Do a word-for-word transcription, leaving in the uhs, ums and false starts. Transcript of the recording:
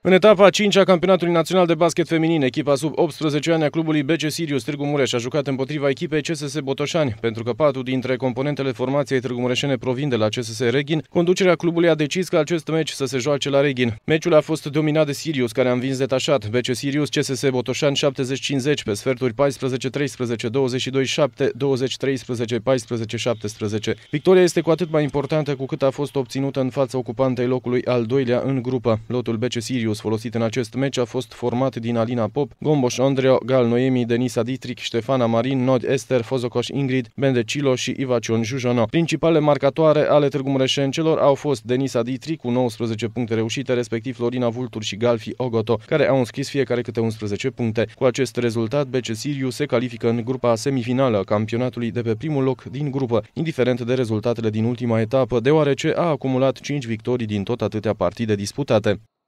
În etapa a cincea a campionatului național de basket feminin, echipa sub optsprezece ani a clubului B C Sirius Târgu Mureș a jucat împotriva echipei C S S Botoșani. Pentru că patru dintre componentele formației Târgu Mureșene provin de la C S S Reghin, conducerea clubului a decis ca acest meci să se joace la Reghin. Meciul a fost dominat de Sirius, care a învins detașat B C Sirius C S S Botoșani șaptezeci cincizeci pe sferturi paisprezece treisprezece, douăzeci și doi șapte, douăzeci treisprezece, paisprezece șaptesprezece. Victoria este cu atât mai importantă cu cât a fost obținută în fața ocupantei locului al doilea în grupă. Lotul B C Sirius folosit în acest meci a fost format din Alina Pop, Gomboș Andreo, Gal Noemi, Denisa Dietrich, Ștefana Marin, Nod Ester, Fozocoș Ingrid, Bende Cilo și Ivacion Jujono. Principalele marcatoare ale târgumureșencelor au fost Denisa Dietrich cu nouăsprezece puncte reușite, respectiv Florina Vultur și Galfi Ogoto, care au înscris fiecare câte unsprezece puncte. Cu acest rezultat, B C Sirius se califică în grupa semifinală a campionatului de pe primul loc din grupă, indiferent de rezultatele din ultima etapă, deoarece a acumulat cinci victorii din tot atâtea partide disputate.